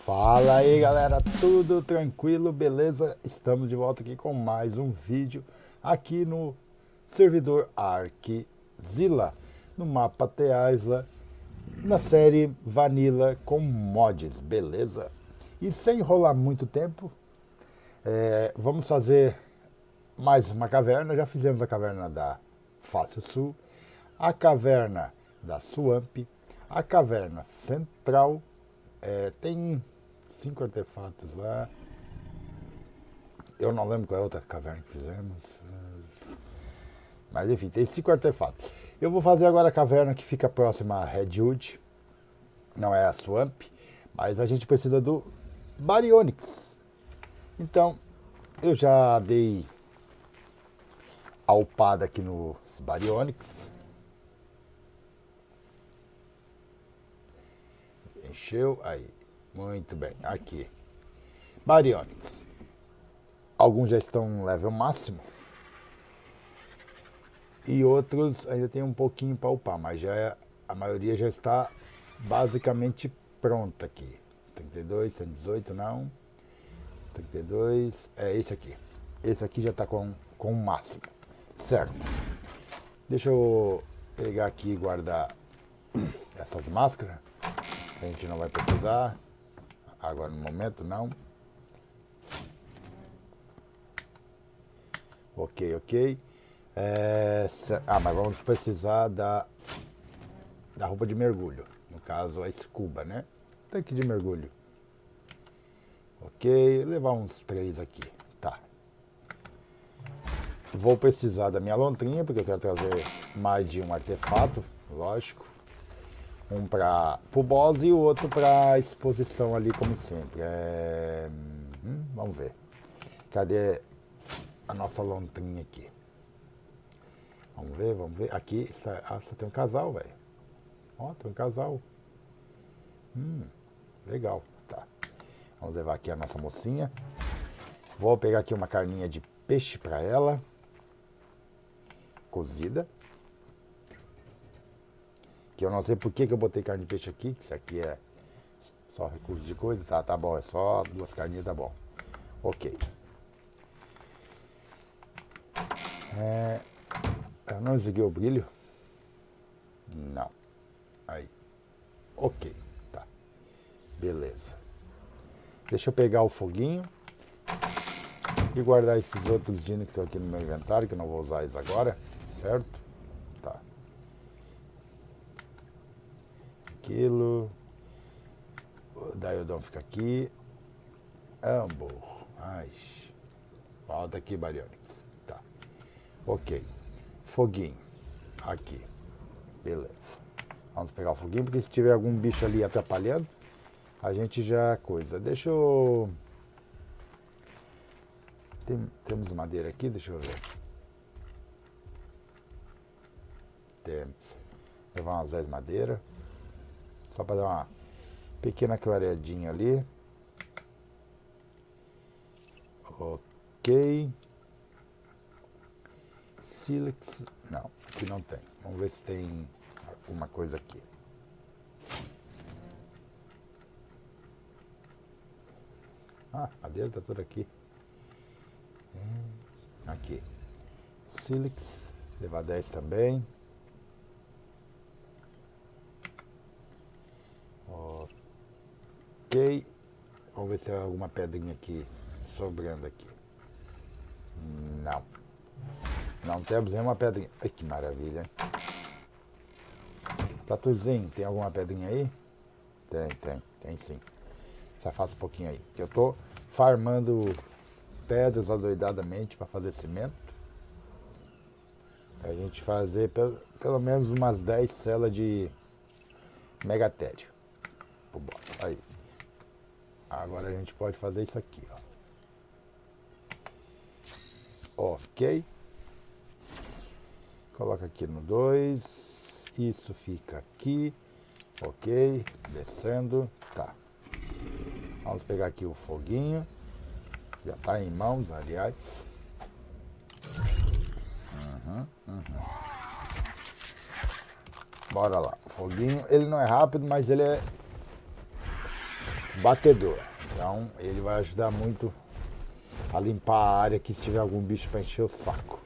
Fala aí galera, tudo tranquilo, beleza? Estamos de volta aqui com mais um vídeo aqui no servidor ArkZilla, no mapa Teaisla, na série Vanilla com mods, beleza? E sem enrolar muito tempo, vamos fazer mais uma caverna. Já fizemos a caverna da Fácil Sul, a caverna da Swamp, a caverna central. Tem 5 artefatos lá. Eu não lembro qual é a outra caverna que fizemos. Mas enfim, tem 5 artefatos. Eu vou fazer agora a caverna que fica próxima a Redwood. Não é a Swamp, mas a gente precisa do Baryonyx. Então, eu já dei a upada aqui nos Baryonyx. Encheu, aí. Muito bem, aqui. Baryonyx. Alguns já estão no level máximo. E outros ainda tem um pouquinho para upar, mas a maioria já está basicamente pronta aqui. 32, 118 não. 32, esse aqui. Esse aqui já está com o máximo. Certo. Deixa eu pegar aqui e guardar essas máscaras. A gente não vai precisar. Agora no momento não. Ok. Mas vamos precisar da roupa de mergulho. No caso, a scuba, né? Tanque de mergulho. Ok, levar uns 3 aqui. Tá. Vou precisar da minha lontrinha, porque eu quero trazer mais de um artefato, lógico. Um para o boss e o outro para exposição ali, como sempre. Vamos ver. Cadê a nossa lontrinha aqui? Vamos ver. Aqui está, só tem um casal, velho. Ó, tem um casal. Legal. Tá. Vamos levar aqui a nossa mocinha. Vou pegar aqui uma carninha de peixe para ela. Cozida. Que eu não sei por que eu botei carne de peixe aqui, que isso aqui é só recurso de coisa. Tá bom, é só 2 carninhas, tá bom. Ok. Eu não desliguei o brilho. Não. Aí. Ok, tá. Beleza. Deixa eu pegar o foguinho e guardar esses outros dinos que estão aqui no meu inventário, que eu não vou usar eles agora, certo? Tá. Aquilo. O Diodon fica aqui. Burro. Ai. Falta aqui, Baryonyx. Tá. Ok. Foguinho. Aqui. Beleza. Vamos pegar o foguinho, porque se tiver algum bicho ali atrapalhando, a gente já coisa. Deixa eu... Temos madeira aqui, deixa eu ver. Temos. Levar umas 10 madeiras. Só para dar uma pequena clareadinha ali. Ok. Silex. Não, aqui não tem. Vamos ver se tem alguma coisa aqui. Madeira tá toda aqui. Aqui. Silex. Levar 10 também. Ok. Vamos ver se tem alguma pedrinha aqui sobrando aqui. Não. Não temos nenhuma pedrinha. Ai, que maravilha, hein? Tatuzinho, tem alguma pedrinha aí? Tem sim. Só faça um pouquinho aí. Que eu tô farmando pedras adoidadamente para fazer cimento. Pra gente fazer pelo menos umas 10 celas de megatério. Pro boss. Aí. Agora a gente pode fazer isso aqui, ó. Ok. Coloca aqui no 2. Isso fica aqui. Ok. Descendo. Tá. Vamos pegar aqui o foguinho. Já tá em mãos, aliás. Bora lá. O foguinho, ele não é rápido, mas ele é batedor. Então ele vai ajudar muito a limpar a área que se tiver algum bicho para encher o saco.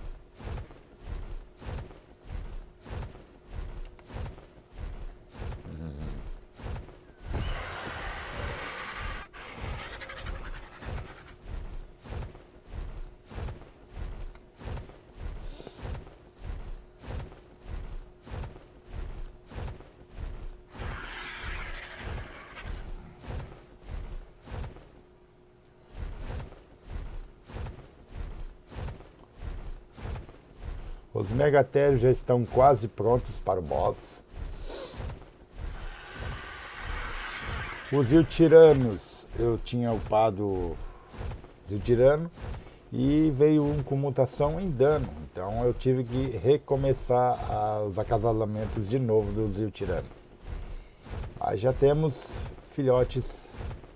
Os megatérios já estão quase prontos para o boss. Os Ziltiranos, eu tinha upado Ziltirano e veio um com mutação em dano. Então eu tive que recomeçar os acasalamentos de novo do Ziltirano. Mas já temos filhotes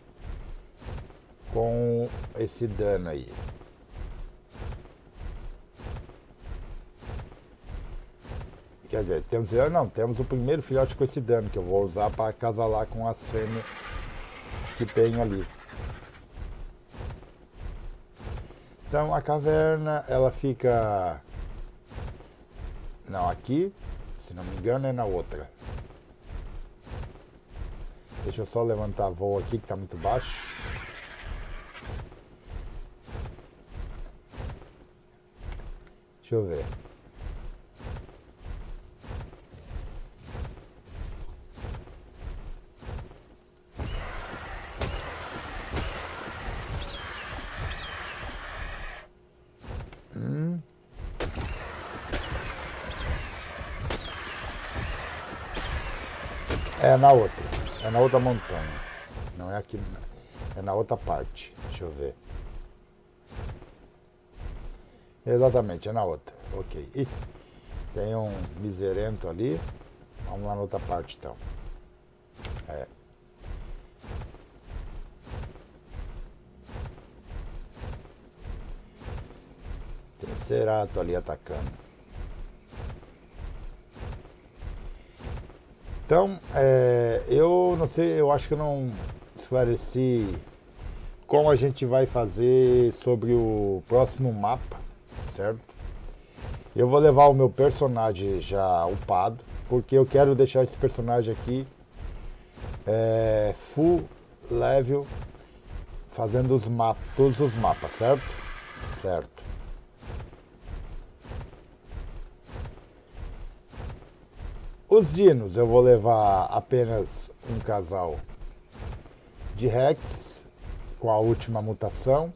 com esse dano aí. Quer dizer, temos o primeiro filhote com esse dano, que eu vou usar para acasalar com as fêmeas que tenho ali. Então a caverna, ela fica... Não, aqui, se não me engano, é na outra. Deixa eu só levantar voo aqui, que está muito baixo. Deixa eu ver. É na outra. É na outra montanha. Não é aqui. É na outra parte. Deixa eu ver. Exatamente, é na outra. Ok. Ih, tem um miserento ali. Vamos lá na outra parte então. É. Tem um Cerato ali atacando. Então, eu não sei, eu acho que eu não esclareci como a gente vai fazer sobre o próximo mapa, certo? Eu vou levar o meu personagem já upado, porque eu quero deixar esse personagem aqui full level, fazendo os mapas, todos os mapas, certo? Certo. Os dinos eu vou levar apenas um casal de Rex com a última mutação.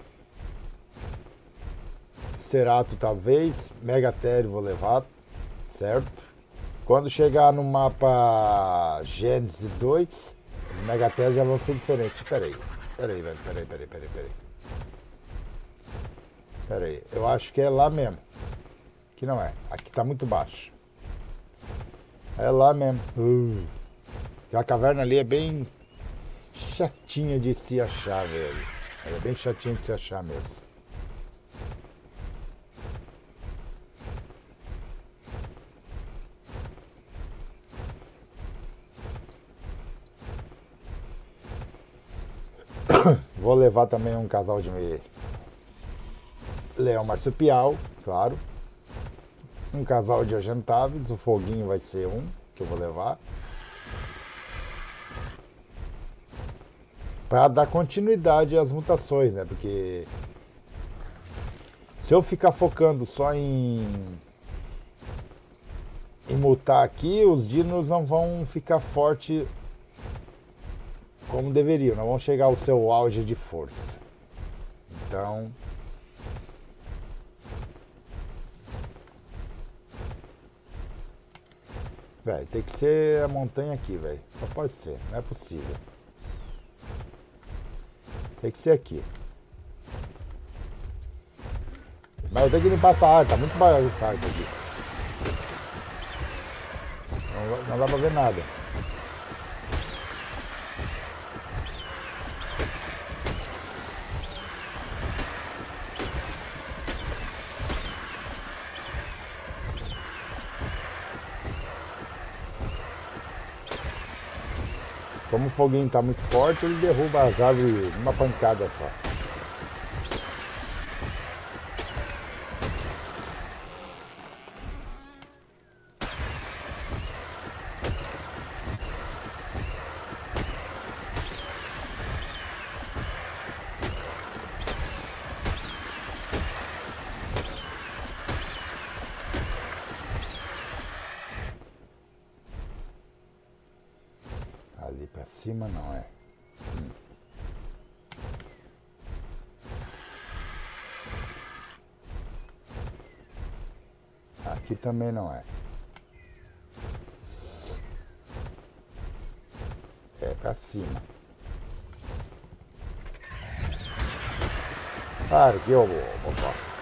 Cerato talvez, Megatério vou levar, certo? Quando chegar no mapa Gênesis 2, os Megatérios já vão ser diferentes. Peraí, velho, peraí, eu acho que é lá mesmo. Aqui não é, aqui tá muito baixo. É lá mesmo. A caverna ali é bem chatinha de se achar, velho. Ela é bem chatinha de se achar mesmo. Vou levar também um casal de leão marsupial, claro. Um casal de agentáveis, o foguinho vai ser um que eu vou levar. Para dar continuidade às mutações, né? Porque se eu ficar focando só em mutar aqui, os dinos não vão ficar fortes como deveriam, não vão chegar ao seu auge de força. Então, velho, tem que ser a montanha aqui, velho. Só pode ser, não é possível. Tem que ser aqui. Mas eu tenho que limpar essa área, tá muito bagunçado isso aqui. Não dá pra ver nada. Como o foguinho tá muito forte, ele derruba as árvores numa pancada só. Ali pra cima não é. Aqui também não é. É pra cima. Para que eu vou.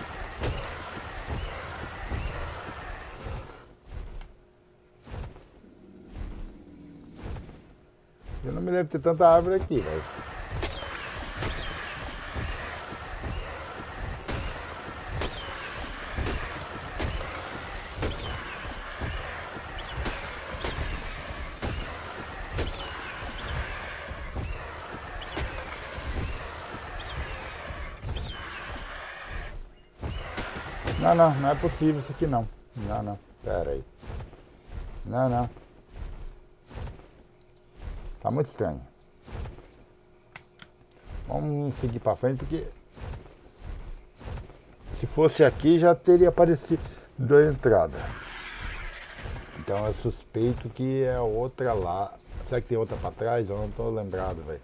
Eu não me lembro de ter tanta árvore aqui, velho. Não é possível isso aqui não. Não, pera aí. Não. Tá muito estranho. Vamos seguir pra frente porque se fosse aqui já teria aparecido a entrada. Então eu suspeito que é outra lá. Será que tem outra pra trás? Eu não tô lembrado, velho.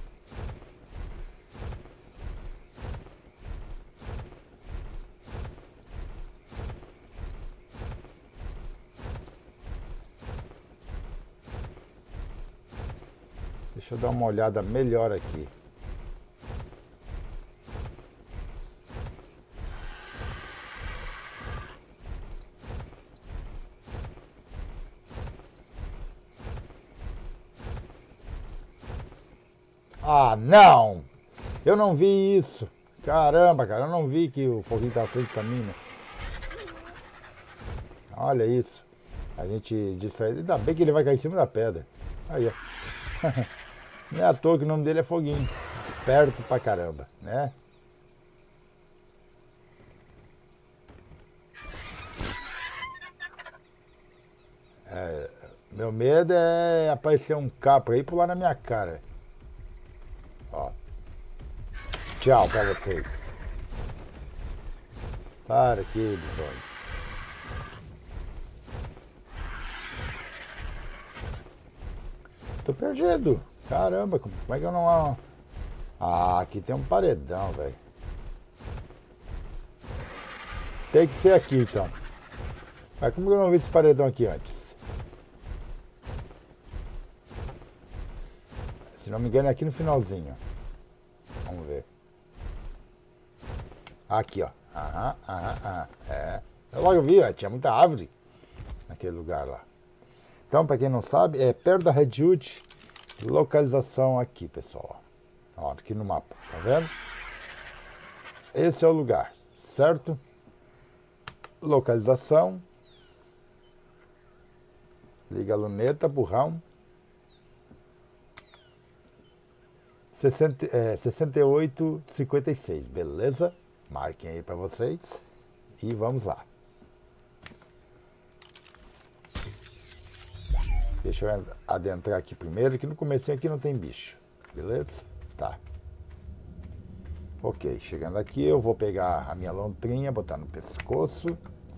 Deixa eu dar uma olhada melhor aqui. Ah, não! Eu não vi isso. Caramba, cara, eu não vi que o foguinho tá sem estamina. Olha isso. A gente distrai. Ainda bem que ele vai cair em cima da pedra. Aí, ó. Não é à toa que o nome dele é Foguinho. Esperto pra caramba, né? Meu medo é aparecer um capo aí e pular na minha cara. Ó. Tchau pra vocês. Para aqui, bisonho. Tô perdido. Caramba, como é que eu não... Ah, aqui tem um paredão, velho. Tem que ser aqui, então. Mas como que eu não vi esse paredão aqui antes? Se não me engano é aqui no finalzinho. Vamos ver. Aqui, ó. É. Eu logo vi, ó, tinha muita árvore naquele lugar lá. Então, para quem não sabe, é perto da Redwood. Localização aqui, pessoal. Ó, aqui no mapa, tá vendo? Esse é o lugar, certo? Localização. Liga a luneta, burrão. 68,56, beleza? Marquem aí para vocês. E vamos lá. Deixa eu adentrar aqui primeiro, que no comecinho aqui não tem bicho. Beleza? Tá. Ok, chegando aqui eu vou pegar a minha lontrinha, botar no pescoço.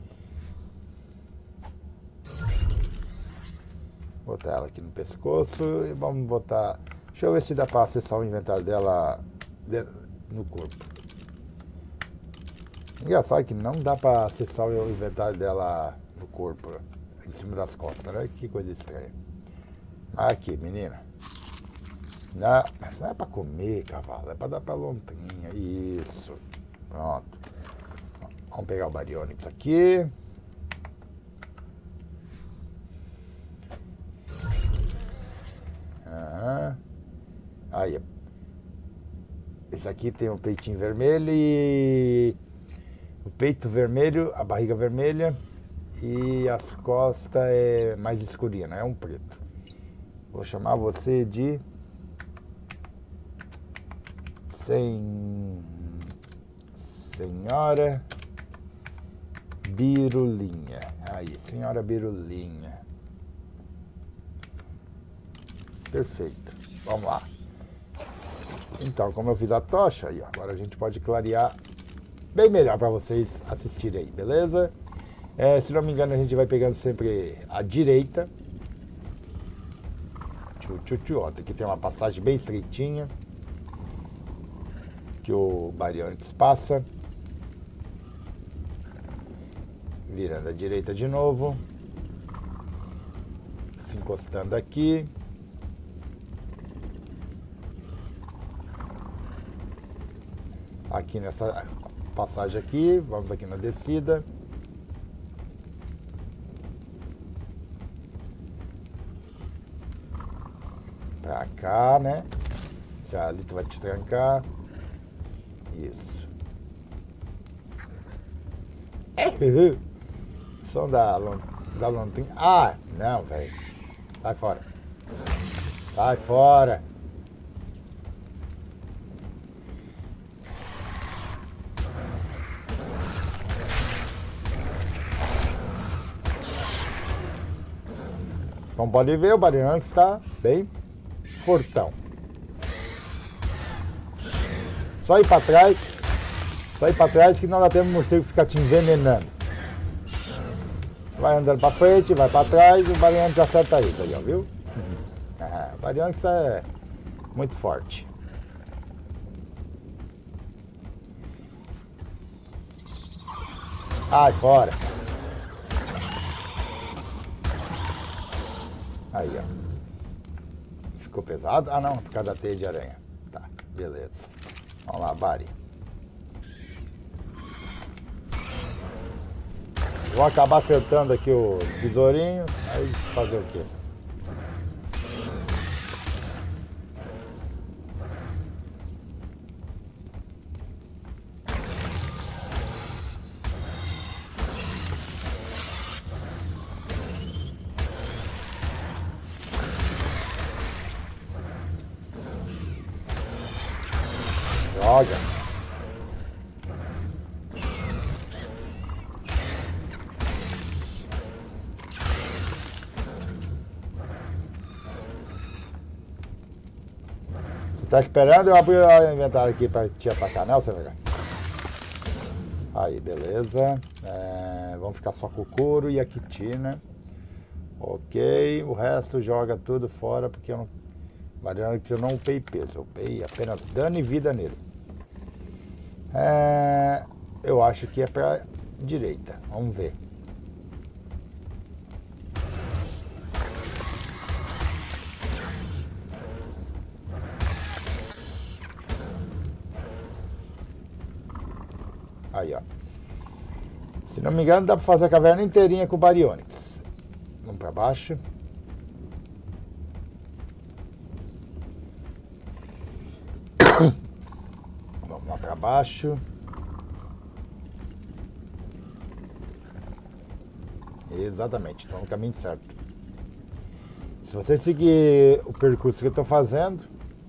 Botar ela aqui no pescoço e vamos botar... Deixa eu ver se dá para acessar o inventário dela no corpo. Engraçado que não dá para acessar o inventário dela no corpo, em cima das costas, né? Que coisa estranha. Aqui, menina. Não é pra comer, cavalo. É pra dar pra lontrinha. Isso. Pronto. Vamos pegar o Baryonyx aqui. Aí. Esse aqui tem um peitinho vermelho e... O peito vermelho, a barriga vermelha. E as costas é mais escurinha, não é um preto. Vou chamar você de Senhora Birulinha. Aí, Senhora Birulinha. Perfeito. Vamos lá. Então, como eu fiz a tocha, aí, ó, agora a gente pode clarear bem melhor para vocês assistirem aí, beleza? Se não me engano, a gente vai pegando sempre a direita. Ó, aqui tem uma passagem bem estreitinha que o Baryonyx passa. Virando a direita de novo. Se encostando aqui. Aqui nessa passagem aqui, vamos aqui na descida. Pra cá, né? Já ali tu vai te trancar. Isso. Som da lontrinha. Ah, não, velho. Sai fora. Sai fora. Como pode ver, o Baryonyx está bem fortão. Só ir para trás. Só ir para trás que não dá tempo o morcego ficar te envenenando. Vai andando para frente, vai para trás, o Baryonyx acerta isso aí, ó, viu? O Baryonyx é muito forte. Ai, fora. Aí, ó. Ficou pesado? Ah, não, por causa da teia de aranha. Tá, beleza. Vamos lá, Bari. Vou acabar acertando aqui o besourinho. Aí fazer o quê? Droga. Tu tá esperando eu abrir o inventário aqui pra te atacar, né, seu melhor? Aí, beleza. Vamos ficar só com o couro e a quitina. Ok, o resto joga tudo fora porque eu não... Baryonyx eu não upei peso, eu upei apenas dano e vida nele. Eu acho que é pra direita, vamos ver. Aí, ó. Se não me engano, dá pra fazer a caverna inteirinha com o Baryonyx. Vamos pra baixo. Vamos lá pra baixo. Exatamente, estou no caminho certo. Se você seguir o percurso que eu estou fazendo,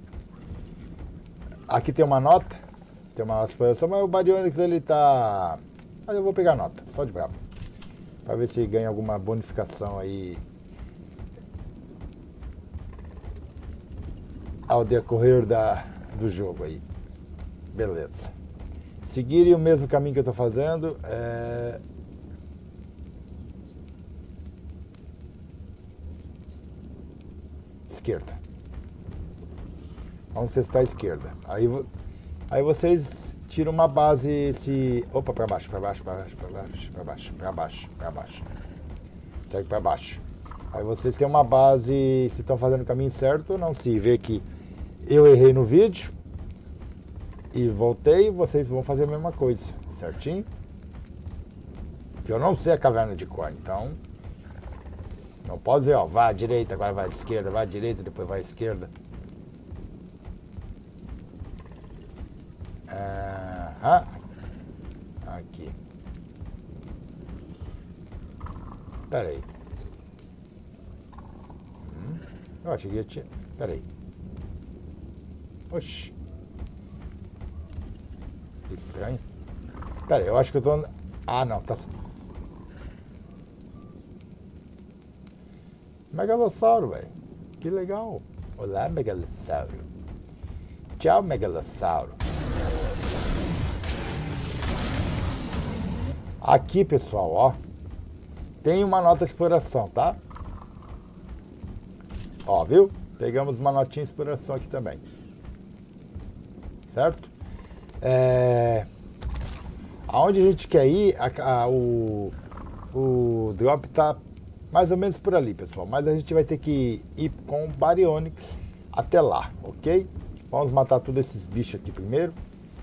aqui tem uma nota de exploração, mas o Baryonyx ele tá... Mas eu vou pegar a nota, só de brabo, para ver se ganha alguma bonificação aí ao decorrer do jogo aí. Beleza. Seguirem o mesmo caminho que eu estou fazendo, esquerda. Vamos testar a esquerda. Aí vocês tiram uma base se... Opa, para baixo, para baixo, para baixo, para baixo, para baixo, para baixo, para baixo. Segue para baixo. Aí vocês têm uma base se estão fazendo o caminho certo ou não. Se vê que eu errei no vídeo e voltei, vocês vão fazer a mesma coisa, certinho? Que eu não sei a caverna de cor, então... Não pode dizer, ó, vai à direita, agora vai à esquerda, vai à direita, depois vai à esquerda. Aqui. Pera aí. Eu achei que eu tinha... Pera aí. Oxi. Que estranho. Pera aí, eu acho que eu tô... Ah, não, tá... Megalossauro, velho. Que legal. Olá, Megalossauro. Tchau, Megalossauro. Aqui, pessoal, ó. Tem uma nota de exploração, tá? Ó, viu? Pegamos uma notinha de exploração aqui também. Certo? Aonde a gente quer ir, o drop tá mais ou menos por ali, pessoal. Mas a gente vai ter que ir com o Baryonyx até lá, ok? Vamos matar todos esses bichos aqui primeiro.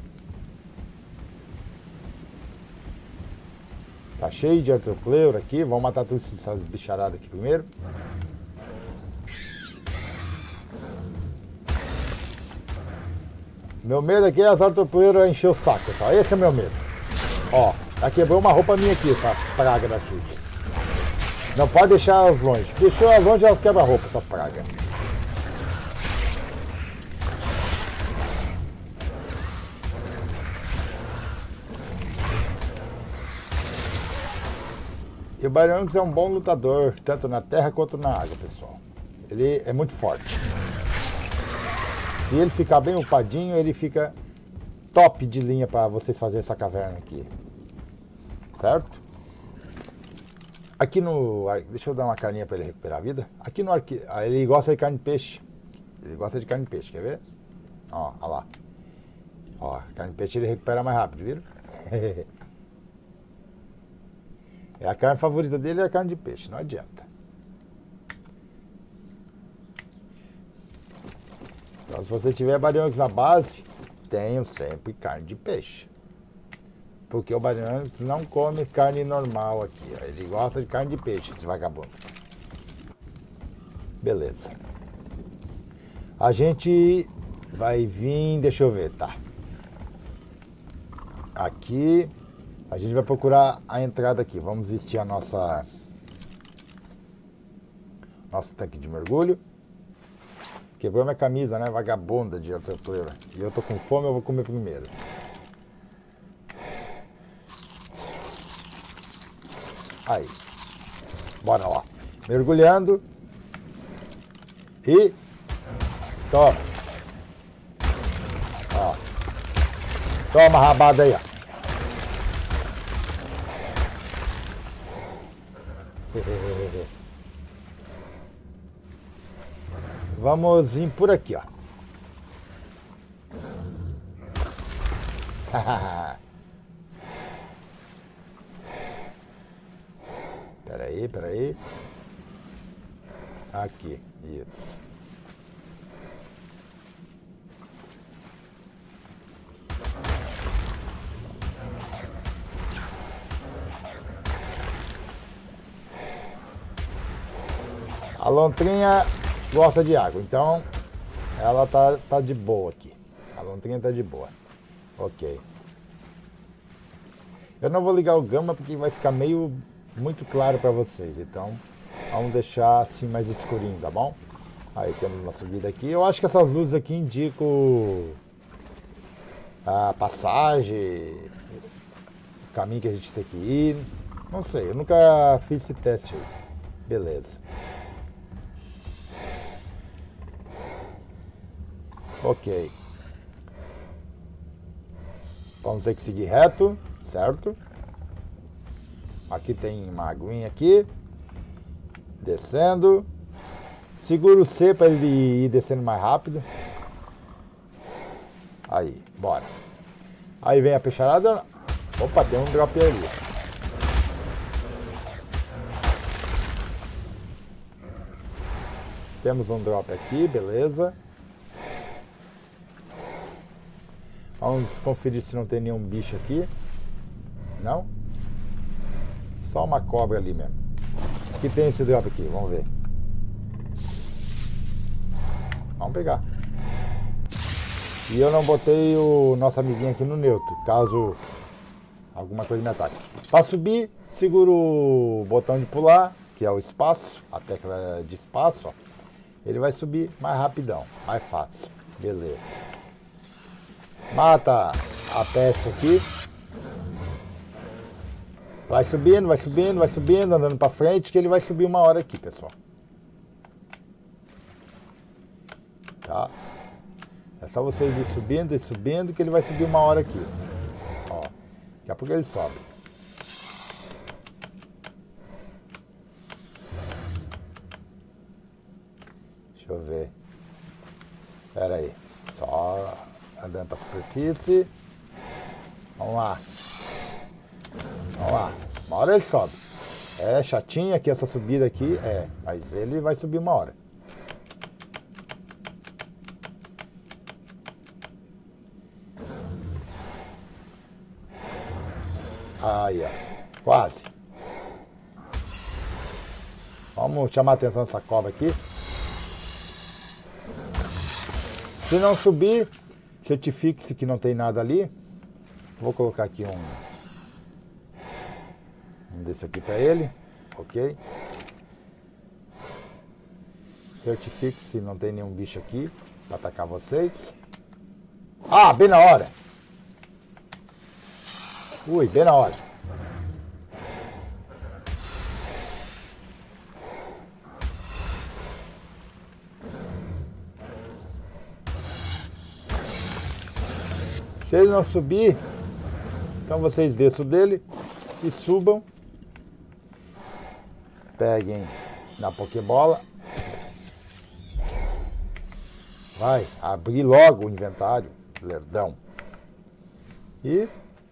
Tá cheio de Arthropleura aqui. Vamos matar todas essas bicharadas aqui primeiro. Meu medo aqui é as Arthropleura encher o saco, pessoal. Esse é meu medo. Ó, já quebrou uma roupa minha aqui, essa praga da chute. Não pode deixar elas longe. Deixou elas longe, elas quebram a roupa, essa praga. E o Baryonyx é um bom lutador, tanto na terra quanto na água, pessoal. Ele é muito forte. Se ele ficar bem upadinho, ele fica top de linha para vocês fazerem essa caverna aqui. Certo? Aqui no... Deixa eu dar uma carninha para ele recuperar a vida. Aqui no arque... Ele gosta de carne de peixe. Ele gosta de carne de peixe, quer ver? Ó, olha lá. Ó, carne de peixe ele recupera mais rápido, viram? É a carne favorita dele, é a carne de peixe, não adianta. Então, se você tiver Baryonyx na base, tenham sempre carne de peixe. Porque o Baryonyx não come carne normal aqui. Ó. Ele gosta de carne de peixe, esse vagabundo. Beleza. A gente vai vir... Deixa eu ver, tá. Aqui... A gente vai procurar a entrada aqui. Vamos vestir a nossa... Nosso tanque de mergulho. Quebrou minha camisa, né? Vagabunda de Arthropleura. E eu tô com fome, eu vou comer primeiro. Aí. Bora lá. Mergulhando. E... Toma. Ó. Toma, rabada aí, ó. Vamos vir por aqui, ó. Peraí. Aqui, isso. A lontrinha gosta de água, então ela tá de boa aqui. A lontrinha tá de boa. Ok. Eu não vou ligar o gama porque vai ficar muito claro para vocês, então vamos deixar assim mais escurinho, tá bom? Aí temos uma subida aqui. Eu acho que essas luzes aqui indicam a passagem, o caminho que a gente tem que ir. Não sei, eu nunca fiz esse teste aí. Beleza. Ok. Vamos ter que seguir reto, certo? Aqui tem uma aguinha aqui. Descendo. Segura o C para ele ir descendo mais rápido. Aí, bora. Aí vem a peixarada. Opa, tem um drop ali. Temos um drop aqui, beleza. Vamos conferir se não tem nenhum bicho aqui. Não? Só uma cobra ali mesmo. Aqui tem esse drop aqui, vamos ver. Vamos pegar. E eu não botei o nosso amiguinho aqui no neutro, caso alguma coisa me ataque. Para subir, seguro o botão de pular, que é o espaço, a tecla de espaço, ó. ele vai subir mais rapidão, mais fácil. Beleza. Mata a peste aqui. Vai subindo, vai subindo, vai subindo, andando pra frente, que ele vai subir uma hora aqui, pessoal. Tá? É só vocês ir subindo e subindo, que ele vai subir uma hora aqui. Ó, daqui a pouco ele sobe. Deixa eu ver. Pera aí. Só andando pra superfície. Vamos lá. Vamos lá. Uma hora ele sobe. É chatinha aqui essa subida aqui. É, mas ele vai subir uma hora. Aí, ó. Quase. Vamos chamar a atenção dessa cobra aqui. Se não subir, certifique-se que não tem nada ali. Vou colocar aqui um desse aqui para ele. Ok. Certifique-se se não tem nenhum bicho aqui para atacar vocês. Ah, bem na hora. Ui, bem na hora. Se ele não subir, então vocês desçam dele e subam. Peguem na Pokébola. Vai, abrir logo o inventário, lerdão. E...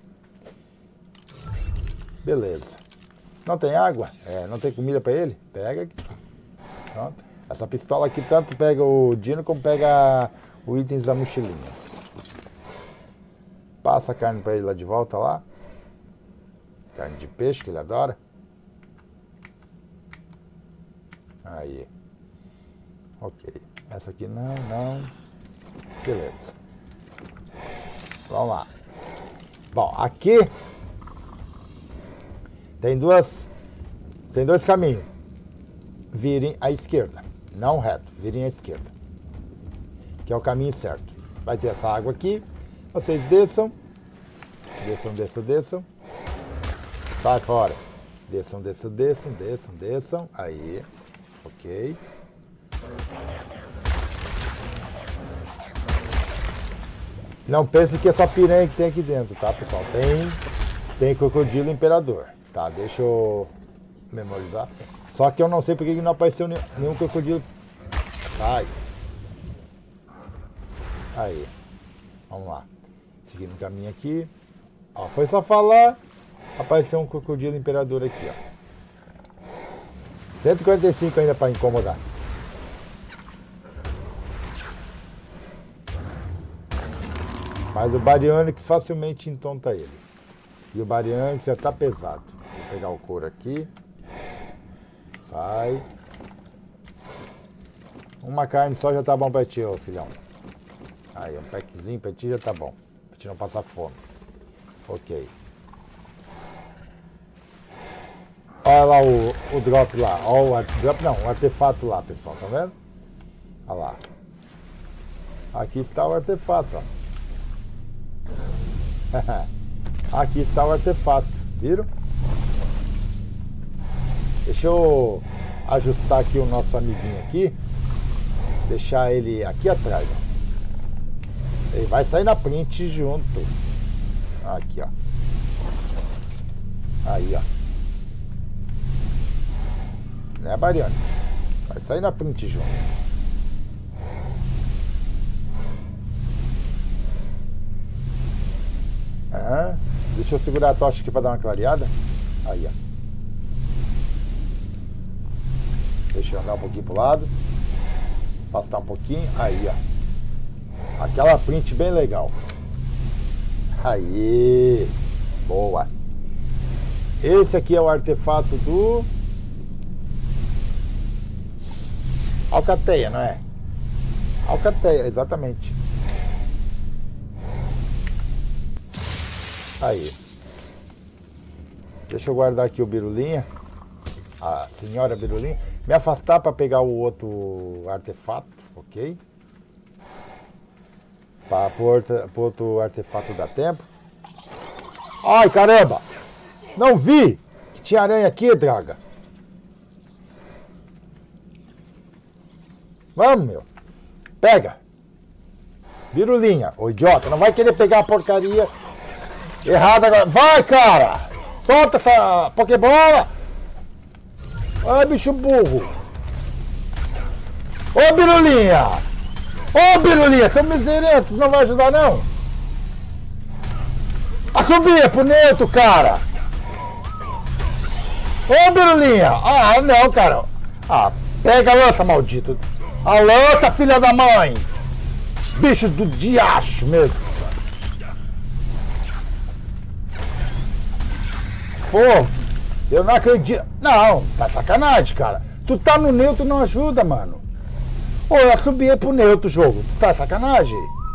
beleza. Não tem água? É, não tem comida pra ele? Pega aqui. Pronto. Essa pistola aqui tanto pega o Dino como pega os itens da mochilinha. Passa a carne pra ele lá de volta lá. Carne de peixe que ele adora. Aí. Ok. Essa aqui não. Beleza. Vamos lá. Bom, aqui tem dois caminhos. Virem à esquerda. Não reto, virem à esquerda. Que é o caminho certo. Vai ter essa água aqui. Vocês desçam. Desçam. Sai fora. Desçam. Aí. Ok. Não pense que é só piranha que tem aqui dentro, tá, pessoal? Tem crocodilo imperador, tá? Deixa eu memorizar. Só que eu não sei porque não apareceu nenhum crocodilo. Sai. Aí. Vamos lá. Seguindo o caminho aqui. Ó, foi só falar. Apareceu um crocodilo imperador aqui, ó. 145 ainda para incomodar. Mas o Baryonyx facilmente entonta ele. E o Baryonyx já tá pesado. Vou pegar o couro aqui. Sai. Uma carne só já tá bom pra ti, ô filhão. Aí, um packzinho pra ti já tá bom. Pra ti não passar fome. Ok. Olha lá o drop lá. Olha o drop não, o artefato lá, pessoal. Tá vendo? Olha lá. Aqui está o artefato, ó. Aqui está o artefato. Viram? Deixa eu ajustar aqui o nosso amiguinho aqui. Deixar ele aqui atrás, ó. Ele vai sair na print junto. Aqui, ó. Aí, ó. Né, Baryonyx? Vai sair na print junto. Deixa eu segurar a tocha aqui para dar uma clareada. Aí, ó. Deixa eu andar um pouquinho pro lado. Afastar um pouquinho. Aí, ó. Aquela print bem legal. Aí. Boa. Esse aqui é o artefato do Alcateia, não é? Alcateia, exatamente. Aí. Deixa eu guardar aqui o Birulinha. A senhora Birulinha. Me afastar para pegar o outro artefato, ok? Para pro outro artefato dar tempo. Ai, caramba! Não vi que tinha aranha aqui, draga. Vamos, meu. Pega. Birulinha, ô idiota. Não vai querer pegar a porcaria errada agora. Vai, cara! Solta essa Pokébola! Ai, bicho burro. Ô, Birulinha! Ô, Birulinha, seu miserento, não vai ajudar, não? A subir pro neutro, cara! Ô, Birulinha! Ah, não, cara! Ah, pega a lança, maldito! A lança, filha da mãe! Bicho do diacho mesmo! Pô, eu não acredito! Não, tá sacanagem, cara! Tu tá no neutro, não ajuda, mano! Ô, eu subi pro neutro o jogo! Tu tá sacanagem?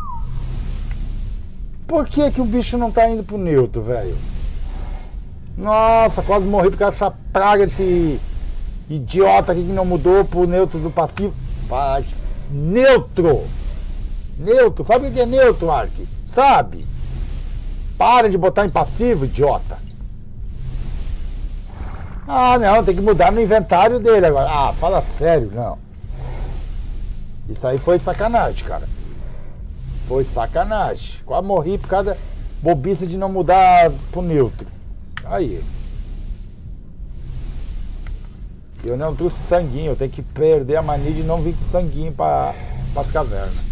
Por que que o bicho não tá indo pro neutro, velho? Nossa, quase morri por causa dessa praga desse idiota aqui que não mudou pro neutro do passivo. Paz. Neutro! Neutro, sabe o que é neutro, Ark? Sabe? Para de botar em passivo, idiota. Ah, não, tem que mudar no inventário dele agora. Ah, fala sério, não. Isso aí foi sacanagem, cara. Foi sacanagem. Quase morri por causa da bobice de não mudar pro neutro. Aí. Eu não trouxe sanguinho. Eu tenho que perder a mania de não vir com sanguinho para as cavernas.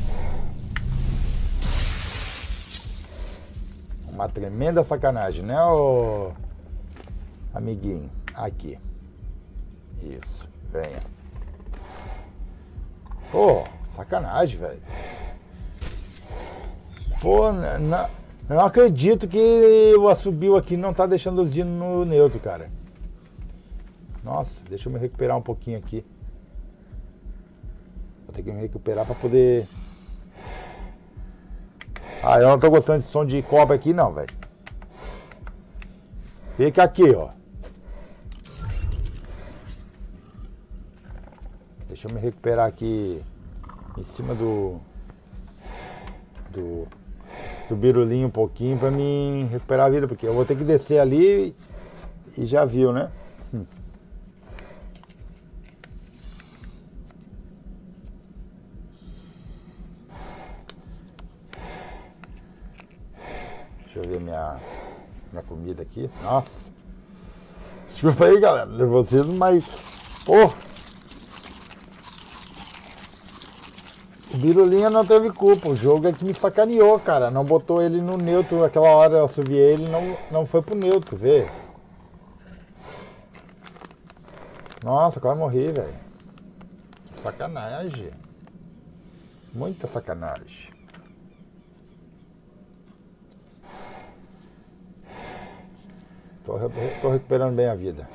Uma tremenda sacanagem, né, ô amiguinho? Aqui. Isso. Venha. Pô, sacanagem, velho. Pô, não acredito que o assobio aqui não tá deixando os dinos no neutro, cara. Nossa, deixa eu me recuperar um pouquinho aqui. Vou ter que me recuperar pra poder... Ah, eu não tô gostando desse som de cobra aqui não, velho. Fica aqui, ó. Deixa eu me recuperar aqui em cima do birulinho um pouquinho pra me recuperar a vida, porque eu vou ter que descer ali e já viu, né? Deixa eu ver minha comida aqui. Nossa. Desculpa aí, galera. Nervosismo, mas... Pô. O Birulinha não teve culpa. O jogo é que me sacaneou, cara. Não botou ele no neutro. Aquela hora eu subi ele e não foi pro neutro, vê. Nossa, quase morri, velho. Sacanagem. Muita sacanagem. Tô recuperando bem a vida.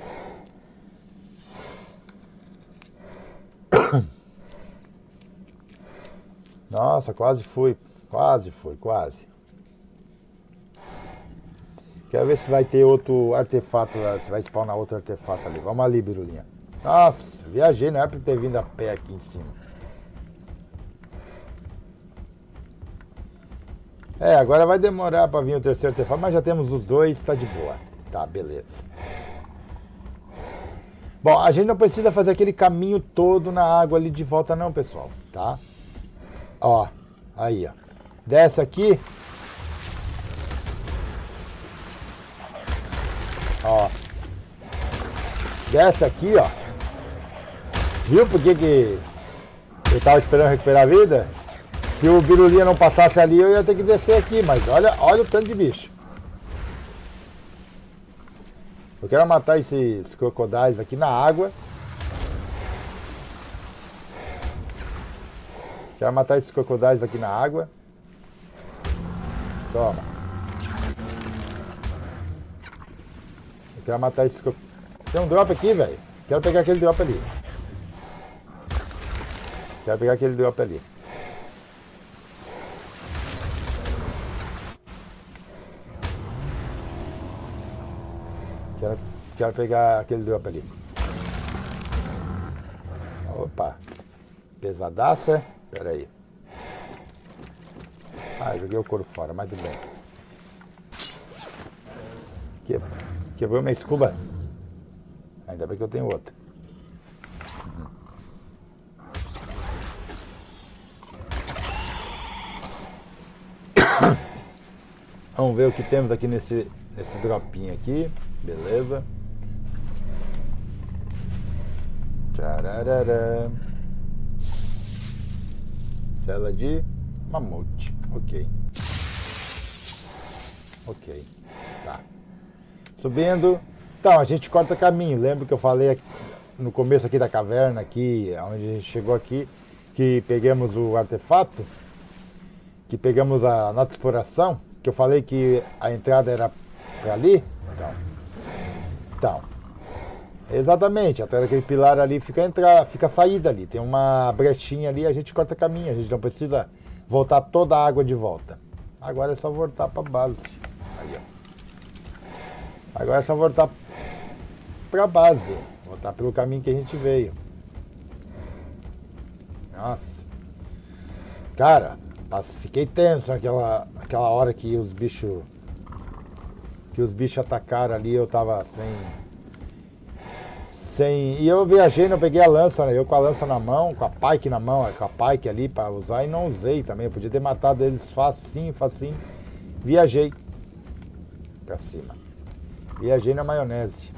Nossa, quase fui. Quase. Quero ver se vai ter outro artefato lá. Se vai spawnar outro artefato ali. Vamos ali, Birulinha. Nossa, viajei, não é pra ter vindo a pé aqui em cima. É, agora vai demorar pra vir o terceiro artefato, mas já temos os dois, tá de boa. Tá, beleza. Bom, a gente não precisa fazer aquele caminho todo na água ali de volta não, pessoal, tá? Ó, aí, ó. Desce aqui. Ó. Desce aqui, ó. Viu por que eu tava esperando recuperar a vida? Se o Birulinha não passasse ali, eu ia ter que descer aqui, mas olha o tanto de bicho. Eu quero matar esses crocodiles aqui na água. Quero matar esses crocodiles aqui na água. Toma. Eu quero matar esses crocodiles. Tem um drop aqui, velho. Quero pegar aquele drop ali. Quero pegar aquele drop ali. Quero pegar aquele drop ali. Opa. Pesadaça. Pera aí. Ah, joguei o couro fora, mas tudo bem. Quebrou minha escuba. Ainda bem que eu tenho outra. Vamos ver o que temos aqui nesse dropinho aqui. Beleza. Tchararara. Cela de mamute. Ok. Ok. Tá. Subindo. Então, a gente corta caminho. Lembra que eu falei no começo aqui da caverna, aqui, onde a gente chegou aqui, que pegamos o artefato, que pegamos a nota de exploração, que eu falei que a entrada era pra ali? Então. Exatamente, até aquele pilar ali fica a saída ali. Tem uma brechinha ali, a gente corta caminho. A gente não precisa voltar toda a água de volta. Agora é só voltar pra base. Aí, ó. Agora é só voltar pra base. Voltar pelo caminho que a gente veio. Nossa. Cara, fiquei tenso naquela hora que os bichos atacaram ali. Eu tava sem. E eu viajei, não peguei a lança, né? Eu com a lança na mão, com a pike na mão, com a pike ali pra usar, e não usei também. Eu podia ter matado eles facinho. Viajei pra cima. Viajei na maionese.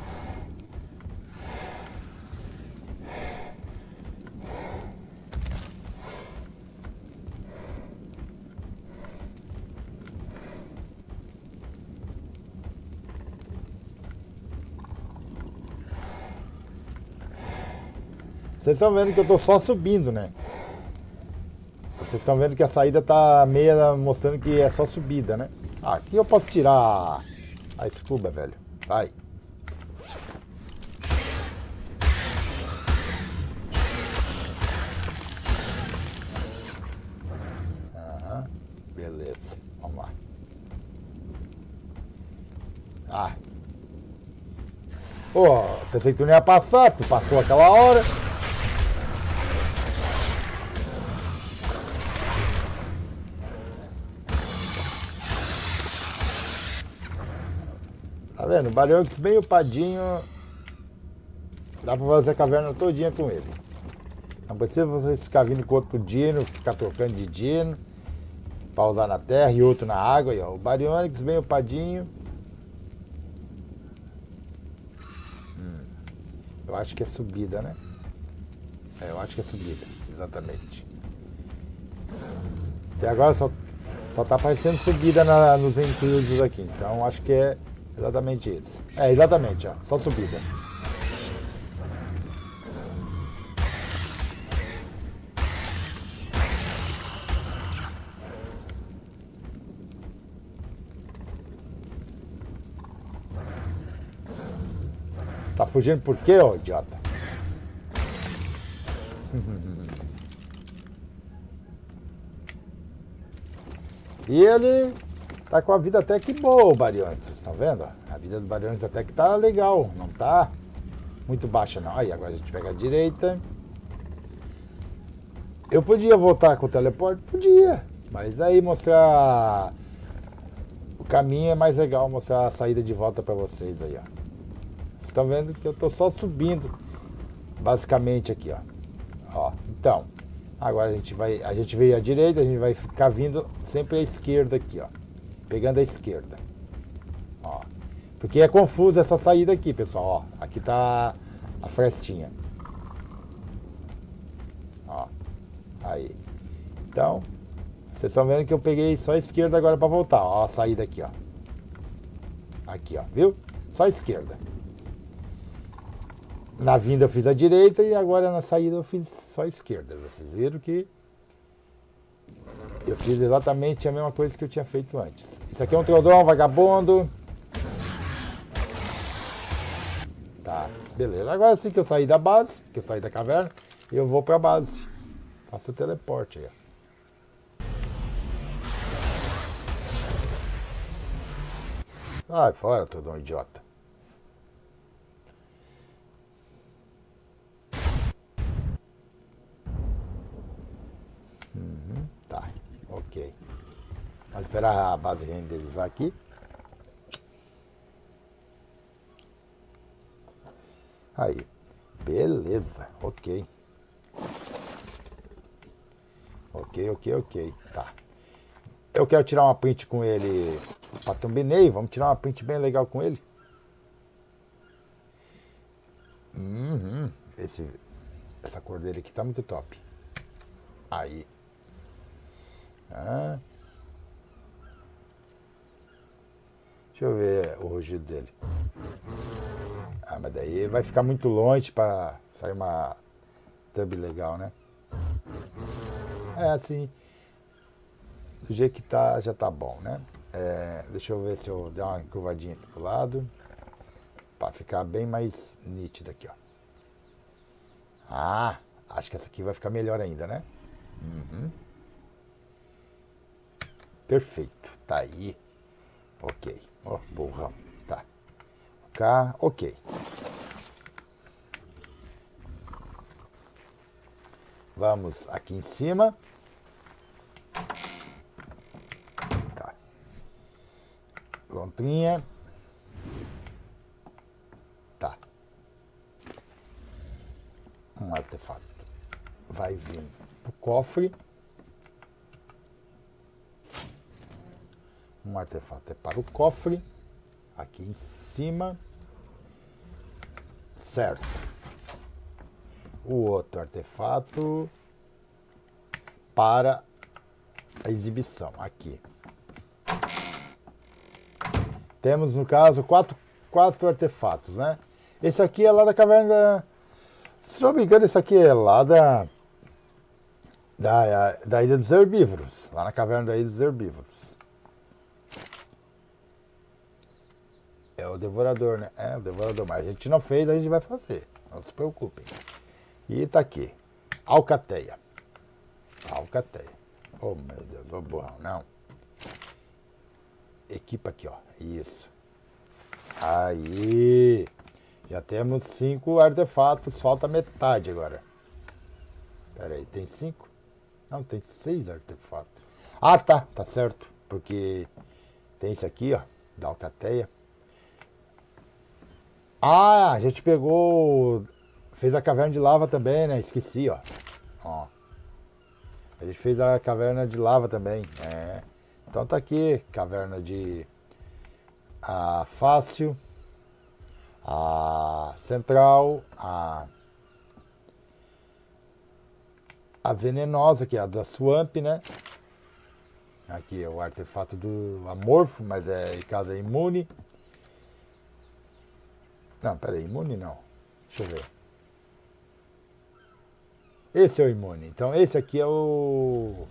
Vocês estão vendo que eu tô só subindo, né? Vocês estão vendo que a saída tá meia mostrando que é só subida, né? Ah, aqui eu posso tirar a escuba, velho. Vai. Aham. Beleza. Vamos lá. Ah. Pô, pensei que tu não ia passar, tu passou aquela hora. Tá vendo? O Baryonyx bem upadinho. Dá pra fazer a caverna todinha com ele. Não precisa vocês ficar vindo com outro dino, ficar trocando de dino. Pra usar na terra e outro na água. Aí, ó. O Baryonyx bem upadinho. Eu acho que é subida, né? É, eu acho que é subida, exatamente. Até agora só tá aparecendo subida nos inclusos aqui. Então acho que é exatamente isso. É, exatamente, ó. Só subida. Tá fugindo por quê, ô idiota? E ele tá com a vida até que boa, o Baryonyx. Vocês estão vendo? A vida do Baryonyx até que tá legal. Não tá muito baixa, não. Aí, agora a gente pega a direita. Eu podia voltar com o teleporte? Podia. Mas aí mostrar o caminho é mais legal. Mostrar a saída de volta pra vocês aí, ó. Vocês estão vendo que eu tô só subindo. Basicamente aqui, ó. Então, agora a gente veio à direita, a gente vai ficar vindo sempre à esquerda aqui, ó. Pegando a esquerda. Ó. Porque é confuso essa saída aqui, pessoal, ó. Aqui tá a frestinha. Ó. Aí. Então, vocês estão vendo que eu peguei só a esquerda agora para voltar, ó. A saída aqui, ó. Aqui, ó. Viu? Só a esquerda. Na vinda eu fiz a direita e agora na saída eu fiz só a esquerda. Vocês viram que eu fiz exatamente a mesma coisa que eu tinha feito antes. Isso aqui é um Troldron vagabundo. Tá, beleza. Agora sim que eu saí da base, que eu saí da caverna, eu vou pra base. Faço o teleporte aí, ó. Ai, fora, Troldron idiota. esperar a base renderizar aqui. Aí, beleza, ok. Ok, tá. Eu quero tirar uma print com ele pra thumbnail, vamos tirar uma print bem legal com ele. Essa cor dele aqui tá muito top. Aí. Deixa eu ver o rugido dele. Mas daí vai ficar muito longe pra sair uma thumb legal, né? Assim, do jeito que tá, já tá bom, né? Deixa eu ver se eu der uma curvadinha aqui pro lado, pra ficar bem mais nítido aqui, ó. Acho que essa aqui vai ficar melhor ainda, né? Perfeito, tá aí. Ok, ó, burrão, tá. Cá, ok. Vamos aqui em cima. Tá. Lontrinha. Tá. Um artefato vai vir pro cofre. Um artefato é para o cofre. Aqui em cima. Certo. O outro artefato para a exibição. Aqui. Temos, no caso, quatro artefatos, né? Esse aqui é lá da caverna da... Se não me engano, esse aqui é lá da Ilha dos Herbívoros. Lá na caverna da Ilha dos Herbívoros. É o devorador, né? É o devorador, mas a gente não fez, a gente vai fazer. Não se preocupem. E tá aqui. Alcateia. Alcateia. Oh, meu Deus, ô burrão, não. Equipa aqui, ó. Isso. Aí. Já temos 5 artefatos, falta metade agora. Pera aí, tem 5? Não, tem 6 artefatos. Tá certo. Porque tem esse aqui, ó, da Alcateia. A gente pegou... Fez a caverna de lava também, né? Esqueci, ó. A gente fez a caverna de lava também. Então tá aqui, caverna de... A fácil... A central, a venenosa, que é a da Swamp, né? Aqui é o artefato do amorfo, mas em caso é imune. Não, peraí, imune não. Deixa eu ver. Esse é o imune. Então esse aqui é o...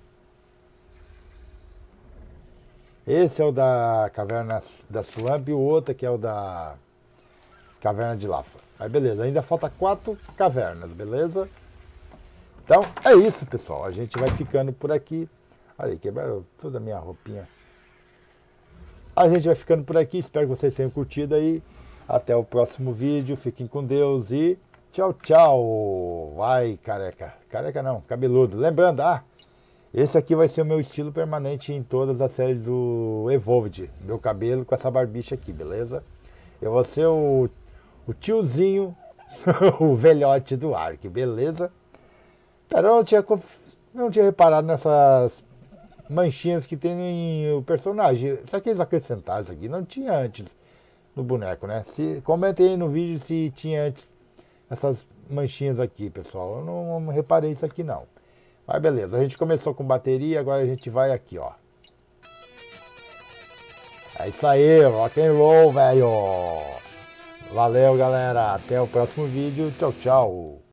Esse é o da caverna da Swamp e o outro aqui é o da... Caverna de lava. Mas beleza, ainda falta 4 cavernas, beleza? Então é isso, pessoal. A gente vai ficando por aqui. Olha aí, quebraram toda a minha roupinha. A gente vai ficando por aqui. Espero que vocês tenham curtido aí. Até o próximo vídeo. Fiquem com Deus e tchau, tchau. Vai, careca. Careca não, cabeludo. Lembrando, esse aqui vai ser o meu estilo permanente em todas as séries do Evolved. Meu cabelo com essa barbicha aqui, beleza? Eu vou ser o tiozinho, o velhote do Ark, beleza? Cara, eu não tinha reparado nessas manchinhas que tem no personagem. Isso aqui eles acrescentaram isso aqui, não tinha antes no boneco, né? Comentem aí no vídeo se tinha antes essas manchinhas aqui, pessoal. Eu não reparei isso aqui não. Mas beleza, a gente começou com bateria, agora a gente vai aqui, ó. É isso aí, rock and roll, velho! Valeu, galera. Até o próximo vídeo. Tchau, tchau.